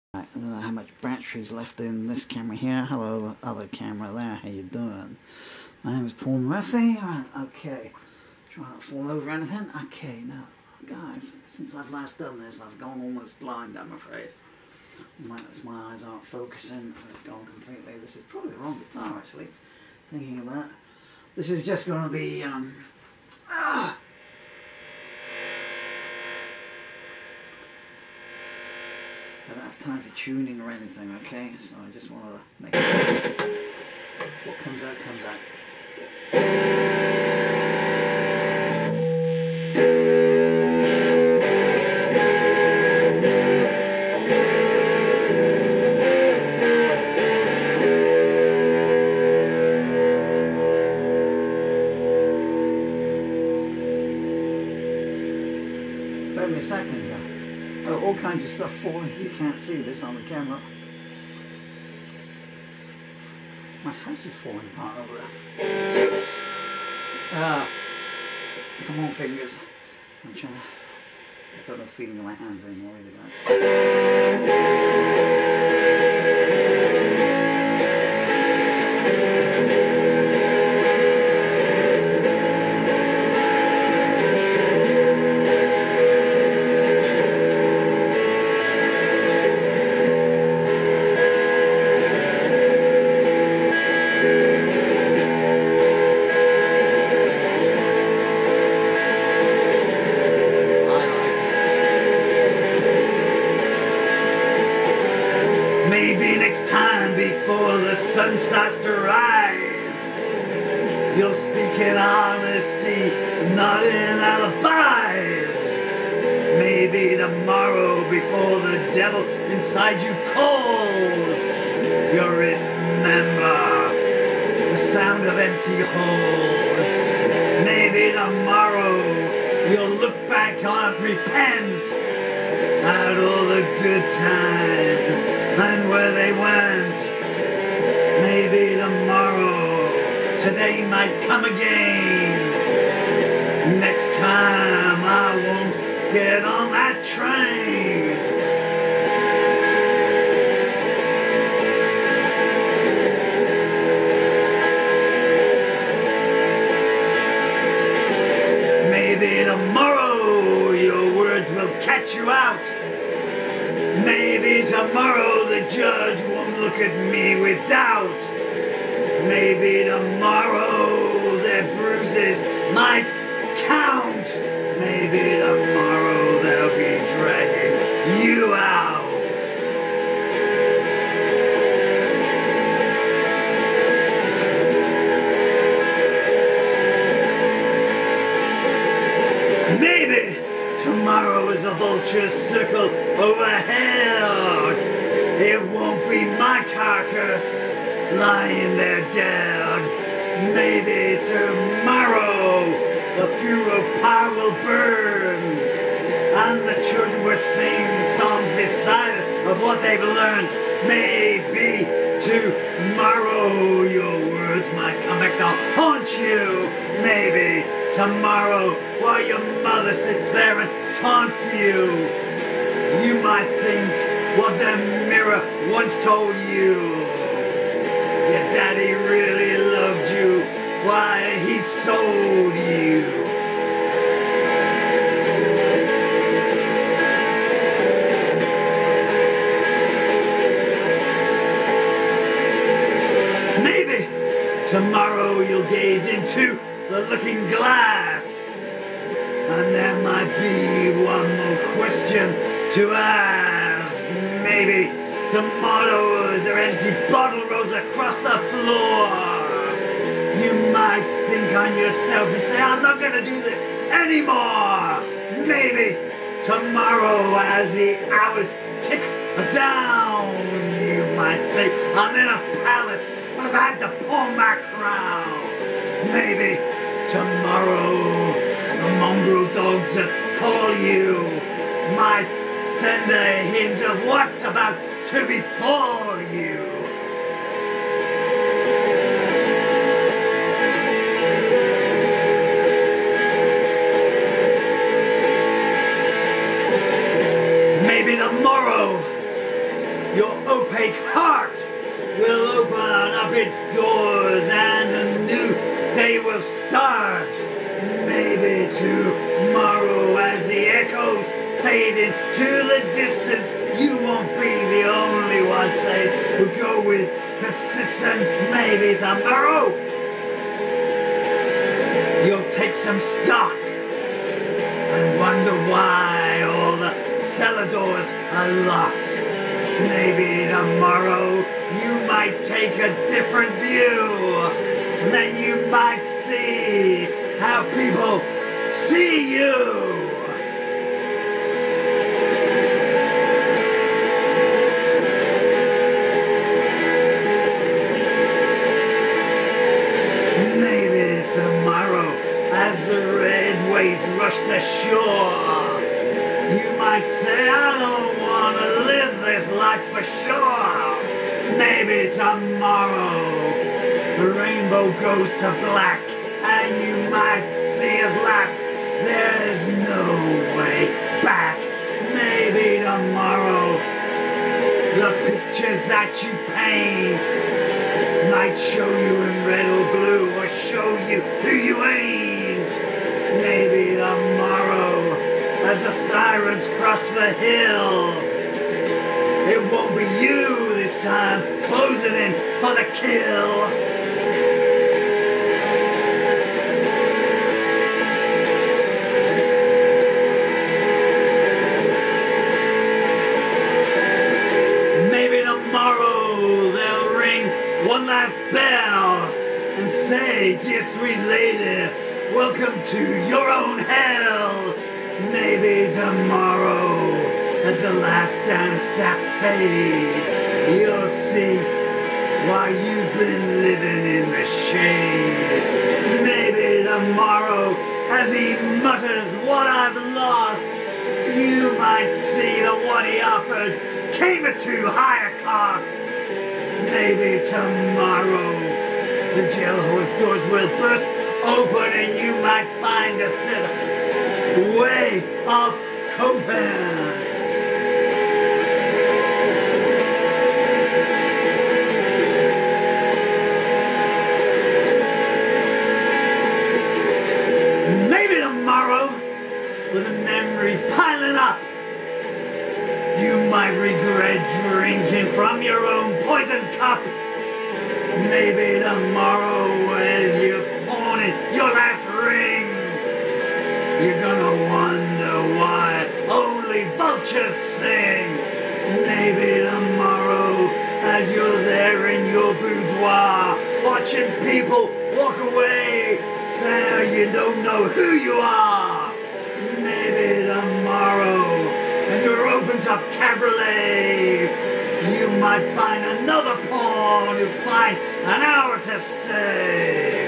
I don't know how much battery's left in this camera here. Hello, other camera there. How you doing? My name is Paul Murphy. Okay, try not to fall over anything. Okay, now, guys, since I've last done this, I've gone almost blind, I'm afraid. My eyes aren't focusing. They've gone completely. This is probably the wrong guitar, actually. Thinking about it. This is just going to be I don't have time for tuning or anything, okay? So I just want to make it. What comes out, comes out. Bear me a second here. Oh, all kinds of stuff falling. You can't see this on the camera. My house is falling apart over there. Come on, fingers. I'm trying to. I've got no feeling in my hands anymore either, guys. Maybe next time before the sun starts to rise, you'll speak in honesty, not in alibis. Maybe tomorrow before the devil inside you calls, you'll remember the sound of empty halls. Maybe tomorrow you'll look back on and repent at all the good times and where they went. Maybe tomorrow, today might come again. Next time I won't get on that train. Maybe tomorrow your words will catch you out. Maybe tomorrow the judge won't look at me with doubt. Maybe tomorrow their bruises might count. Maybe tomorrow they'll be dragging you out. Maybe tomorrow as the vultures circle overhead, it won't be my carcass lying there dead. Maybe tomorrow the funeral pyre will burn, and the children will sing songs beside it of what they've learned. Maybe tomorrow your words might come back to haunt you. Maybe tomorrow, while your mother sits there and taunts you, you might think what the mirror once told you. Your daddy really loved you, why he sold you. Maybe tomorrow you'll gaze into the looking glass, and there might be one more question to ask. Maybe tomorrow there empty bottle rolls across the floor. You might think on yourself and say, I'm not gonna do this anymore. Maybe tomorrow as the hours tick down, you might say, I'm in a palace, but I've had to pull my crown. Maybe tomorrow the mongrel dogs that call you might send a hint of what's about to befall you. Maybe tomorrow Your opaque heart will open up its doors and a new day will start. Maybe tomorrow, as the echoes fade into the distance, you won't be the only one. Say, we'll go with persistence. Maybe tomorrow you'll take some stock and wonder why all the cellar doors are locked. Maybe tomorrow you might take a different view. Then you might see how people see you. Maybe tomorrow, as the red waves rush to shore, you might say, I don't want to live this life for sure. Maybe tomorrow the rainbow goes to black and you might see at last there's no way back. Maybe tomorrow the pictures that you paint might show you in red or blue or show you who you ain't. Maybe tomorrow, as the sirens cross the hill, it won't be you this time closing in for the kill. Maybe tomorrow they'll ring one last bell and say, dear sweet lady, welcome to your own hell. Maybe tomorrow, as the last dance steps fade, you'll see why you've been living in the shade. Maybe tomorrow, as he mutters what I've lost, you might see that what he offered came at too high a cost. Maybe tomorrow the jailhouse doors will burst open and you might find us the way of coping. Maybe tomorrow, with the memories piling up, you might regret drinking from your own poison cup. Maybe tomorrow, as you're pawning your last ring, you're gonna wonder why only vultures sing. Maybe tomorrow, as you're there in your boudoir, watching people walk away, say you don't know who you are. Maybe tomorrow, and you're opened up cabriolet, you might find another pawn who find an hour to stay.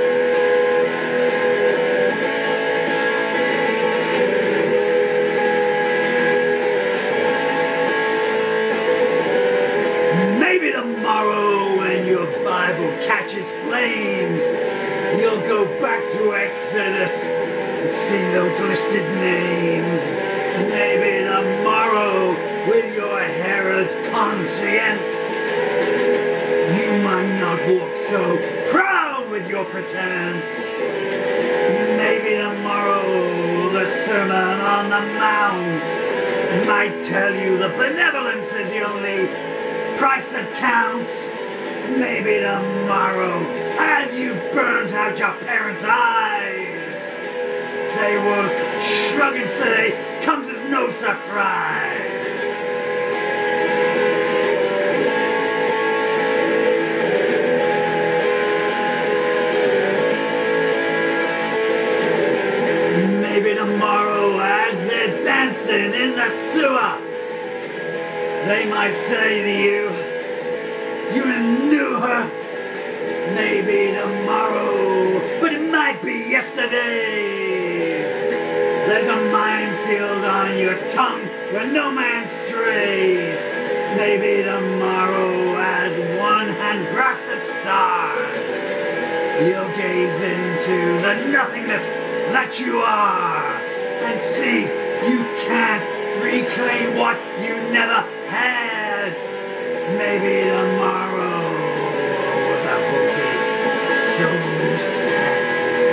Maybe tomorrow, when your Bible catches flames, you'll go back to Exodus and see those listed names. Maybe tomorrow, with your Herod conscience, you might not walk so proud with your pretense. Maybe tomorrow, the Sermon on the Mount might tell you that benevolence is the only price that counts. Maybe tomorrow, as you burnt out your parents' eyes, they will shrug and say, comes as no surprise. Maybe tomorrow, as they're dancing in the sewer, they might say to you, you knew her. Maybe tomorrow, but it might be yesterday. There's a minefield on your tongue where no man strays. Maybe tomorrow, as one hand grasps at stars, you'll gaze into the nothingness that you are and see you can't reclaim what you never had. Maybe tomorrow that will be so sad.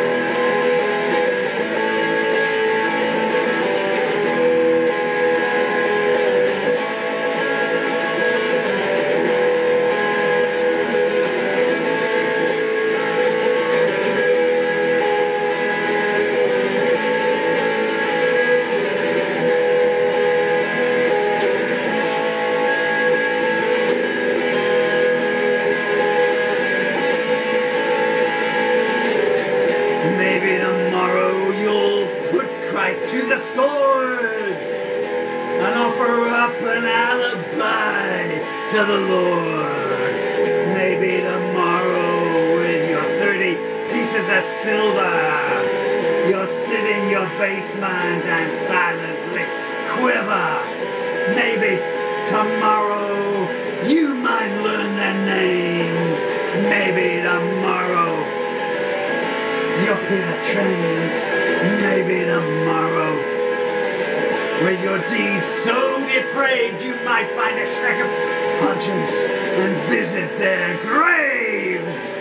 Maybe tomorrow you'll put Christ to the sword and offer up an alibi to the Lord. Maybe tomorrow with your 30 pieces of silver, you'll sit in your basement and silently quiver. Maybe tomorrow you might learn their names. Maybe tomorrow you'll pay the trains. Maybe tomorrow, with your deeds so depraved, you might find a shack of conscience and visit their graves.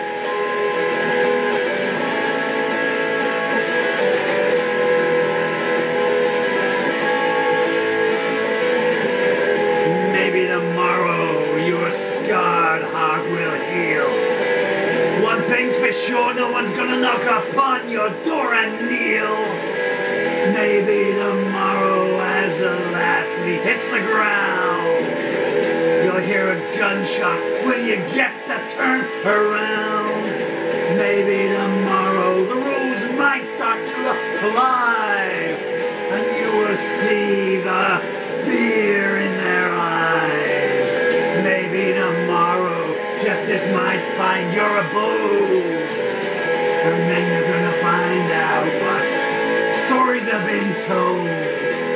Maybe tomorrow your scarred heart will heal. One thing's for sure, no one's gonna knock upon your door and kneel. Maybe tomorrow as the last leaf hits the ground, you'll hear a gunshot when you get the turn around. Maybe tomorrow the rules might start to apply, and you will see the fear in their eyes. Maybe tomorrow justice might find your abode, and then you're gonna find out what stories have been told.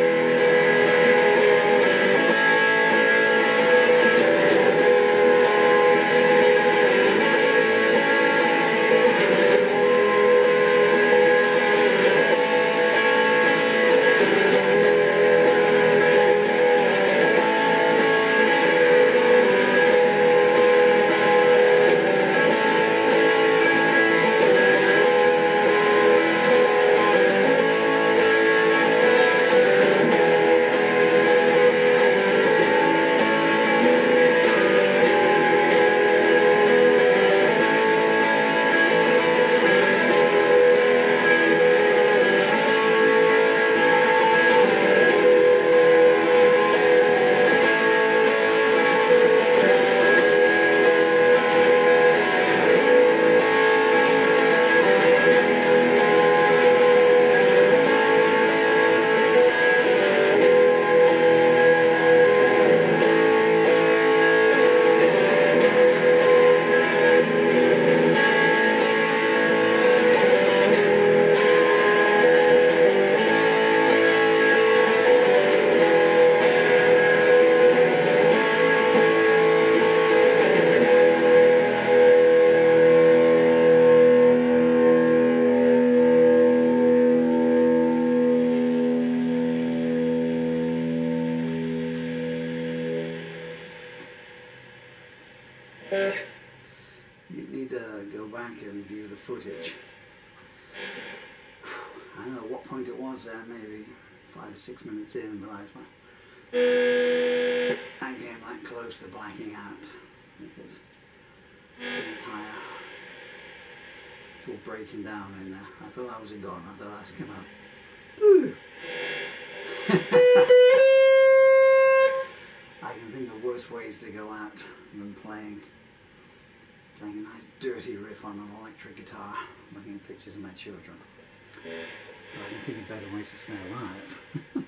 You need to go back and view the footage. I don't know what point it was there, maybe 5 or 6 minutes in, and realised I came that close to blacking out because the entire, it's all breaking down in there. I thought that was a gone after the last came out. Boo! I can think of worse ways to go out than playing a nice dirty riff on an electric guitar, looking at pictures of my children. But I can think of better ways to stay alive.